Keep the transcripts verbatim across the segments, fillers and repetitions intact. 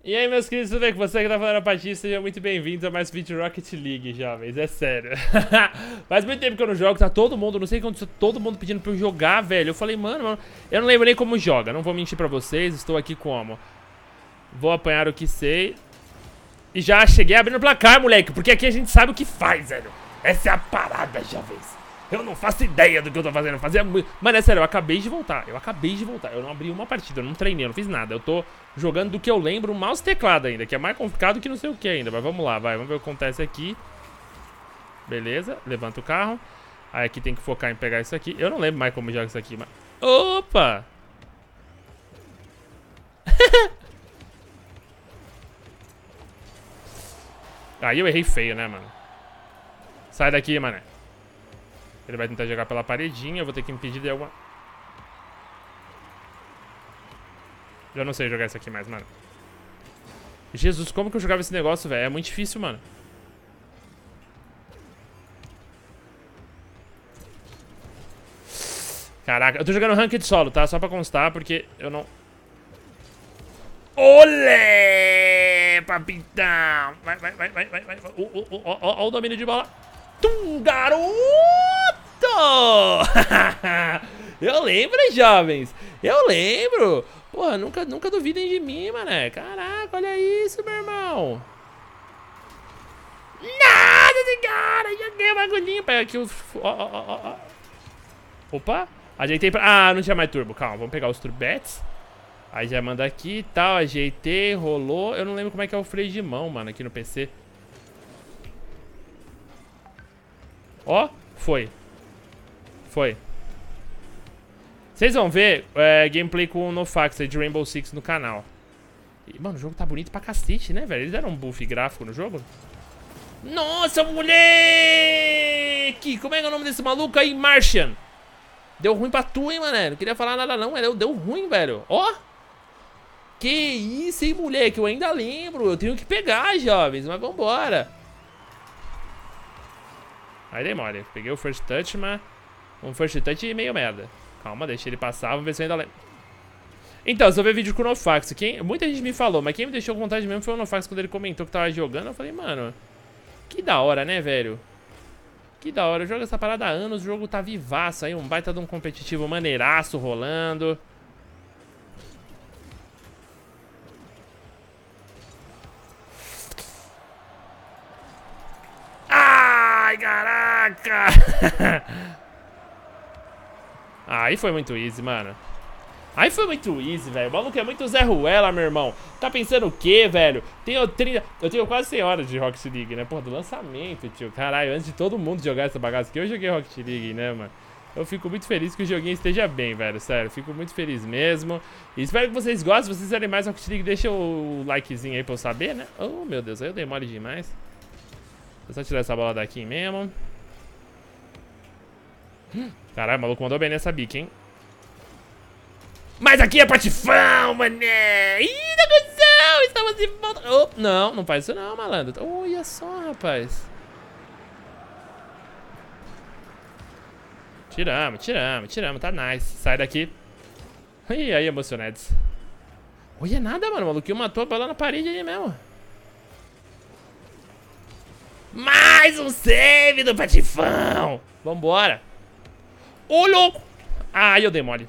E aí, meus queridos, tudo bem com você que tá falando a Patife? Sejam muito bem-vindos a mais um vídeo Rocket League, jovens, é sério. Faz muito tempo que eu não jogo, tá todo mundo, não sei quando todo mundo pedindo pra eu jogar, velho. Eu falei, mano, mano, eu não lembro nem como joga, não vou mentir pra vocês, estou aqui como? Vou apanhar o que sei. E já cheguei abrindo o placar, moleque, porque aqui a gente sabe o que faz, velho. Essa é a parada, jovens. Eu não faço ideia do que eu tô fazendo. Fazia muito... Mano, é sério, eu acabei de voltar. Eu acabei de voltar. Eu não abri uma partida, eu não treinei, eu não fiz nada. Eu tô jogando do que eu lembro, mouse e teclado ainda, que é mais complicado que não sei o que ainda. Mas vamos lá, vai. Vamos ver o que acontece aqui. Beleza, levanta o carro. Aí aqui tem que focar em pegar isso aqui. Eu não lembro mais como joga isso aqui, mas... Opa! Aí eu errei feio, né, mano? Sai daqui, mané. Ele vai tentar jogar pela paredinha, eu vou ter que impedir de alguma... Eu não sei jogar isso aqui mais, mano. Jesus, como que eu jogava esse negócio, velho? É muito difícil, mano. Caraca, eu tô jogando ranked solo, tá? Só pra constar, porque eu não... Olé, papitão! Vai, vai, vai, vai, vai, vai. Ó o domínio de bola. Tum, garoto! Eu lembro, jovens. Eu lembro. Porra, nunca, nunca duvidem de mim, mané. Caraca, olha isso, meu irmão. Nada esse cara. Joguei o bagulhinho. Pega aqui o... Ó, ó, ó, ó. Opa. Ajeitei pra... Ah, não tinha mais turbo. Calma, vamos pegar os turbetes. Aí já manda aqui e tal. Ajeitei, rolou. Eu não lembro como é que é o freio de mão, mano, aqui no P C. Ó, foi. Foi. Vocês vão ver é, gameplay com o NoFax de Rainbow Six no canal. E, mano, o jogo tá bonito pra cacete, né, velho? Eles deram um buff gráfico no jogo. Nossa, moleque! Como é que é o nome desse maluco aí? Martian. Deu ruim pra tu, hein, mané? Não queria falar nada, não. Deu, deu ruim, velho. Ó. Que isso, hein, moleque? Eu ainda lembro. Eu tenho que pegar, jovens. Mas vambora. Aí dei mole. Peguei o first touch, mas... Um first touch meio merda. Calma, deixa ele passar. Vamos ver se eu ainda lembro. Então, se eu ver vídeo com o NoFax. Quem... Muita gente me falou, mas quem me deixou com vontade mesmo foi o NoFax quando ele comentou que tava jogando. Eu falei, mano... Que da hora, né, velho? Que da hora. Eu jogo essa parada há anos. O jogo tá vivaço aí. Um baita de um competitivo maneiraço rolando. Ai, caraca! Aí foi muito easy, mano. Aí foi muito easy, velho. O maluco é muito Zé Ruela, meu irmão. Tá pensando o quê, velho? Tenho trinta... Eu tenho quase cem horas de Rocket League, né? Porra, do lançamento, tio. Caralho, antes de todo mundo jogar essa bagaça aqui, eu joguei Rocket League, né, mano? Eu fico muito feliz que o joguinho esteja bem, velho. Sério, fico muito feliz mesmo. E espero que vocês gostem. Se vocês querem mais Rocket League, deixa o likezinho aí pra eu saber, né? Oh, meu Deus, aí eu dei mole demais. Vou só tirar essa bola daqui mesmo. Caralho, o maluco mandou bem nessa bica, hein? Mas aqui é patifão, mané! Ih, da cuzão! Estamos de volta! Oh, não, não faz isso não, malandro. Olha só, rapaz. Tiramos, tiramos, tiramos. Tá nice. Sai daqui. Ih, aí, emocionados. Olha nada, mano. O maluquinho matou a bola na parede aí mesmo. Mais um save do patifão! Vambora! Ô, louco! Ai, eu dei mole.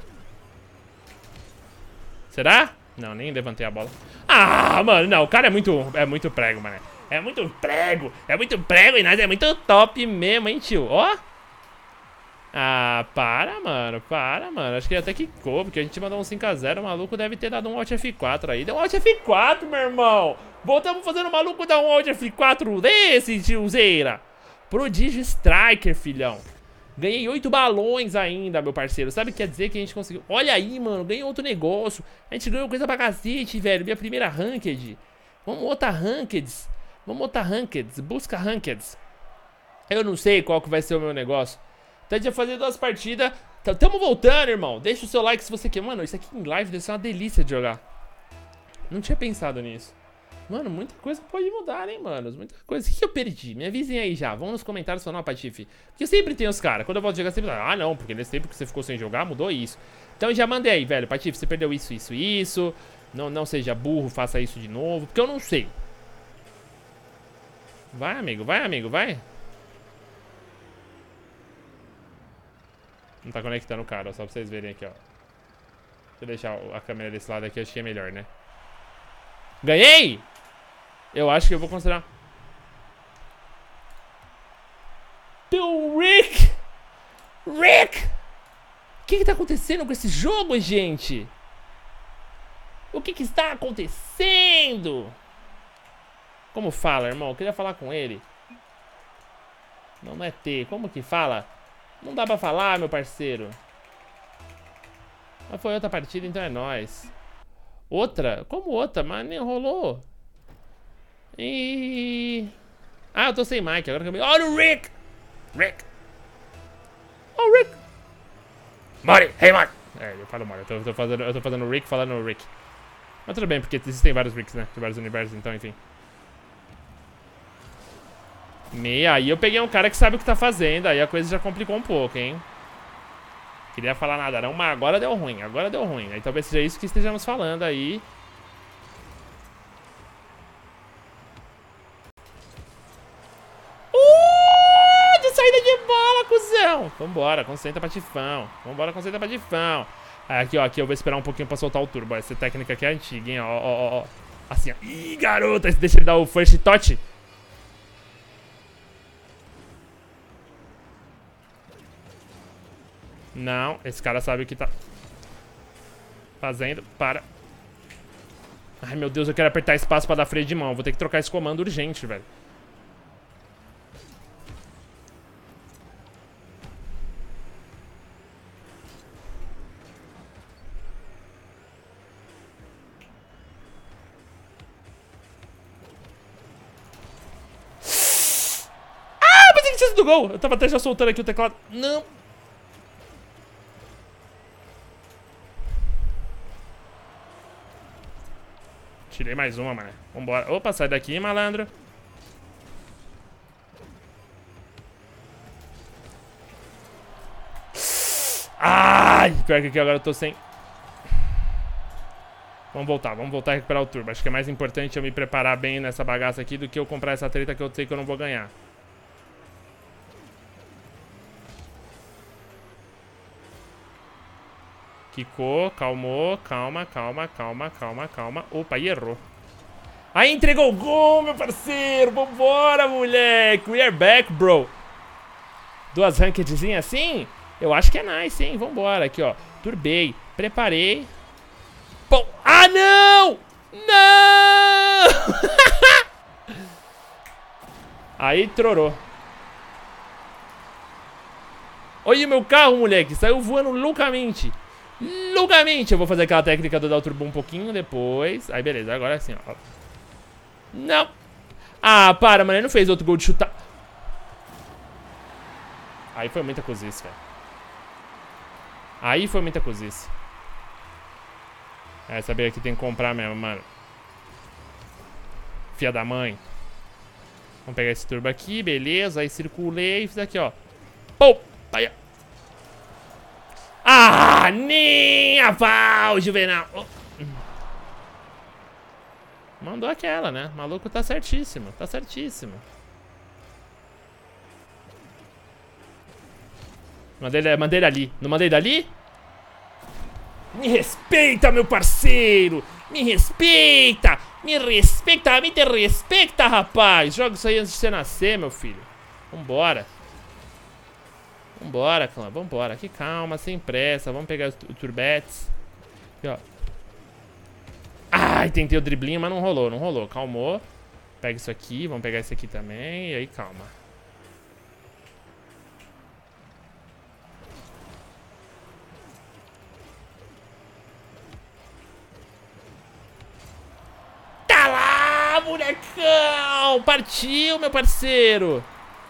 Será? Não, nem levantei a bola. Ah, mano, não. O cara é muito, é muito prego, mano. É muito prego. É muito prego e nós é muito top mesmo, hein, tio? Ó. Ah, para, mano. Para, mano. Acho que ele até quicou, porque a gente mandou um cinco a zero. O maluco deve ter dado um Alt F quatro aí. Deu um Alt F quatro, meu irmão. Voltamos fazendo o maluco dar um Alt F quatro desse, tiozeira. Prodígio Striker, filhão. Ganhei oito balões ainda, meu parceiro. Sabe o que quer dizer que a gente conseguiu? Olha aí, mano. Ganhei outro negócio. A gente ganhou coisa pra cacete, velho. Minha primeira ranked. Vamos outra rankeds. Vamos outra rankeds. Busca rankeds. Eu não sei qual que vai ser o meu negócio. Então a gente vai fazer duas partidas. Tamo voltando, irmão. Deixa o seu like se você quer. Mano, isso aqui em live deve ser uma delícia de jogar. Não tinha pensado nisso. Mano, muita coisa pode mudar, hein, mano. Muita coisa. O que eu perdi? Me avisem aí já. Vão nos comentários falar, Patife. Porque sempre tem os caras. Quando eu volto jogar, sempre. Ah, não, porque nesse tempo que você ficou sem jogar, mudou isso. Então já mandei aí, velho. Patife, você perdeu isso, isso, isso. Não, não seja burro, faça isso de novo. Porque eu não sei. Vai, amigo, vai, amigo, vai. Não tá conectando o cara, ó, só pra vocês verem aqui, ó. Deixa eu deixar a câmera desse lado aqui, acho que é melhor, né? Ganhei! Eu acho que eu vou considerar. Teu Rick! Rick! O que que tá acontecendo com esse jogo, gente? O que que está acontecendo? Como fala, irmão? Eu queria falar com ele. Não, não é T. Como que fala? Não dá pra falar, meu parceiro. Mas foi outra partida, então é nóis. Outra? Como outra? Mas nem rolou. E... Ah, eu tô sem mic. Agora que eu... Olha o Rick! Rick! Oh, Rick! Morty! Hey, Morty! É, eu falo Morty. Eu tô, eu tô fazendo, eu tô fazendo o Rick falando o Rick. Mas tudo bem, porque existem vários Ricks, né? De vários universos, então, enfim. Me, aí eu peguei um cara que sabe o que tá fazendo. Aí a coisa já complicou um pouco, hein? Queria falar nada não, mas agora deu ruim. Agora deu ruim. Aí talvez seja isso que estejamos falando aí. Uh, de saída de bola, cuzão. Vambora, concentra patifão. Vambora, concentra patifão. Aqui, ó, aqui eu vou esperar um pouquinho pra soltar o turbo. Essa técnica aqui é antiga, hein? Ó, ó, ó, ó. Assim, ó. Ih, garota, deixa ele dar o first touch. Não, esse cara sabe o que tá fazendo. Para. Ai, meu Deus, eu quero apertar espaço pra dar freio de mão. Vou ter que trocar esse comando urgente, velho. Ah, pensei que tinha sido gol. Eu tava até já soltando aqui o teclado. Não. Tirei mais uma, mano. Vambora. Opa, sai daqui, malandro. Ai, pior que aqui agora eu tô sem. Vamos voltar, vamos voltar a recuperar o turbo. Acho que é mais importante eu me preparar bem nessa bagaça aqui do que eu comprar essa treta que eu sei que eu não vou ganhar. Quicou, calmou, calma, calma, calma, calma, calma. Opa, aí errou. Aí entregou o gol, meu parceiro. Vambora, moleque. We are back, bro. Duas rankedzinhas assim? Eu acho que é nice, hein? Vambora. Aqui, ó. Turbei. Preparei. Pô. Ah, não! Não! Aí, trorou. Olha o meu carro, moleque. Saiu voando loucamente. Loucamente. Eu vou fazer aquela técnica do dar o turbo um pouquinho depois. Aí, beleza. Agora sim, ó. Não. Ah, para, mano. Ele não fez outro gol de chutar. Aí foi muita cozice, velho. Aí foi muita cozice. É, saber que tem que comprar mesmo, mano. Filha da mãe. Vamos pegar esse turbo aqui, beleza. Aí circulei e fiz aqui, ó. Pô! Aí, ó. Ah, nem a pau, Juvenal. Oh. Mandou aquela, né? O maluco tá certíssimo, tá certíssimo. Mandei, mandei ele ali. Não mandei dali? Me respeita, meu parceiro! Me respeita! Me respeita! Me te respeita, rapaz! Joga isso aí antes de você nascer, meu filho. Vambora. Vambora, clã. Vambora. Aqui, calma, sem pressa. Vamos pegar os turbetes. Aqui, ó. Ai, tentei o driblinho, mas não rolou, não rolou. Calmou. Pega isso aqui, vamos pegar esse aqui também. E aí, calma. Tá lá, bonecão! Partiu, meu parceiro!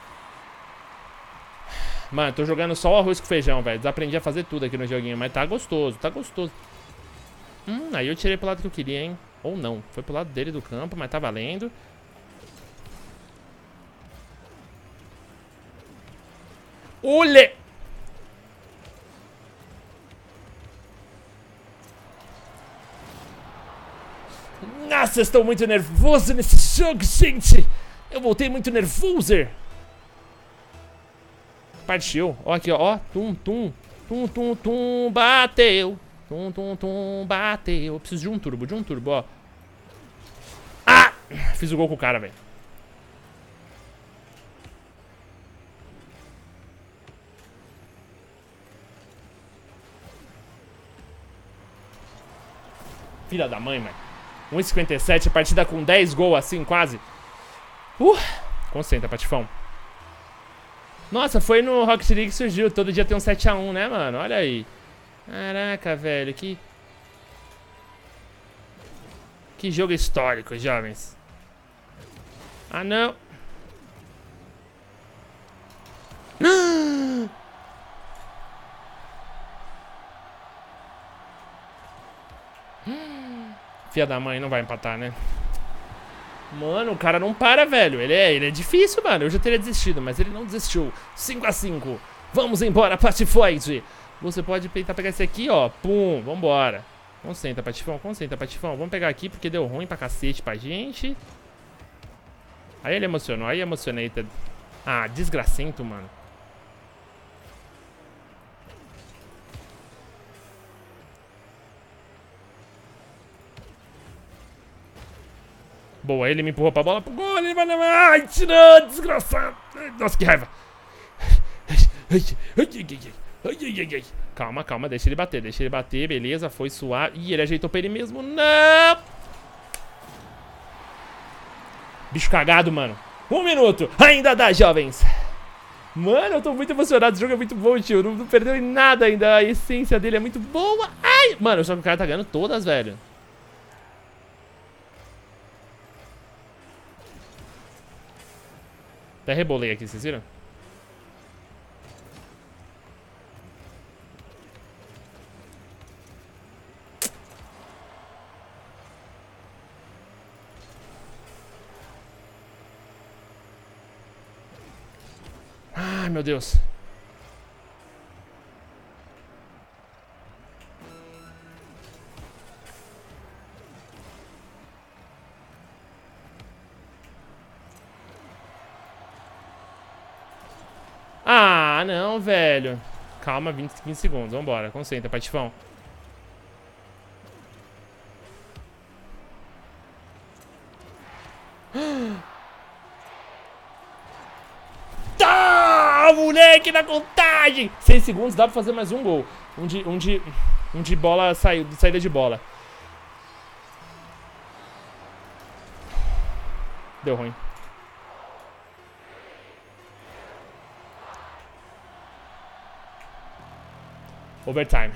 Mano, tô jogando só o arroz com feijão, velho. Desaprendi a fazer tudo aqui no joguinho, mas tá gostoso, tá gostoso. Hum, aí eu tirei pro lado que eu queria, hein? Ou não, foi pro lado dele do campo, mas tá valendo. Olê! Nossa, eu estou muito nervoso nesse jogo, gente. Eu voltei muito nervoso. Partiu. Ó aqui, ó. Tum, tum. Tum, tum, tum. Bateu. Tum, tum, tum. Bateu. Eu preciso de um turbo, de um turbo, ó. Ah! Fiz o gol com o cara, velho. Filha da mãe, mano. um e cinquenta e sete, partida com dez gols assim, quase. Uh! Concentra, Patifão. Nossa, foi no Rocket League que surgiu. Todo dia tem um sete a um, né, mano? Olha aí. Caraca, velho. Que... Que jogo histórico, jovens. Ah, não. Filha da mãe, não vai empatar, né? Mano, o cara não para, velho. Ele é, ele é difícil, mano. Eu já teria desistido, mas ele não desistiu. cinco a cinco. Vamos embora, Patifoide. Você pode tentar pegar esse aqui, ó. Pum, vambora. Concentra, Patifão, concentra, Patifão. Vamos pegar aqui porque deu ruim pra cacete pra gente. Aí ele emocionou, aí emocionei. Ah, desgracento, mano. Boa, ele me empurrou pra bola pro gol, ele vai levar. Ai, tirou, desgraçado. Nossa, que raiva. Calma, calma, deixa ele bater, deixa ele bater, beleza, foi suave. Ih, ele ajeitou pra ele mesmo, não. Bicho cagado, mano. Um minuto, ainda dá, jovens. Mano, eu tô muito emocionado, esse jogo é muito bom, tio. Não, não perdeu em nada ainda, a essência dele é muito boa. Ai, mano, só que o cara tá ganhando todas, velho. Até rebolei aqui, vocês viram? Ai, meu Deus. Ah, não, velho. Calma, vinte, quinze segundos. Vambora, concentra, Patifão. Tá, moleque, na contagem. seis segundos, dá pra fazer mais um gol. Um de, um de, um de bola, saiu, de saída de bola. Deu ruim. Overtime.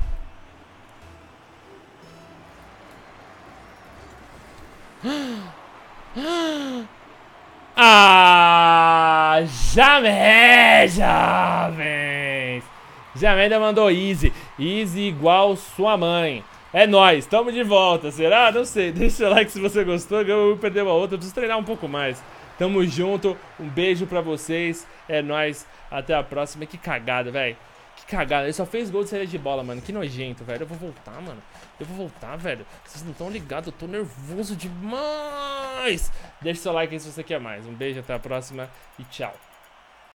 Ah, jamais, jovens. Jamais ainda mandou easy. Easy igual sua mãe. É nóis, tamo de volta, será? Não sei, deixa o like se você gostou, eu vou perder uma outra, eu preciso treinar um pouco mais. Tamo junto, um beijo pra vocês, é nóis, até a próxima. Que cagada, velho. Que cagada, ele só fez gol de saída de bola, mano. Que nojento, velho. Eu vou voltar, mano. Eu vou voltar, velho. Vocês não estão ligados, eu tô nervoso demais. Deixa o seu like aí se você quer mais. Um beijo, até a próxima e tchau.